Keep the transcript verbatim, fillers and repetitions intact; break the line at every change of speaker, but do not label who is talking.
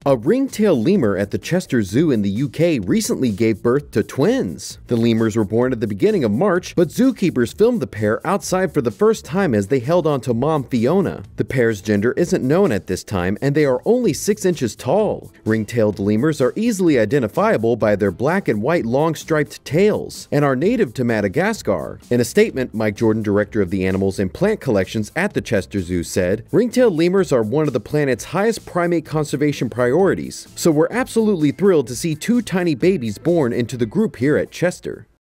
A ring-tailed lemur at the Chester Zoo in the U K recently gave birth to twins. The lemurs were born at the beginning of March, but zookeepers filmed the pair outside for the first time as they held on to mom Fiona. The pair's gender isn't known at this time, and they are only six inches tall. Ring-tailed lemurs are easily identifiable by their black and white long striped tails, and are native to Madagascar. In a statement, Mike Jordan, director of the animals and plant collections at the Chester Zoo, said, "Ring-tailed lemurs are one of the planet's highest primate conservation priorities. Priorities. So we're absolutely thrilled to see two tiny babies born into the group here at Chester."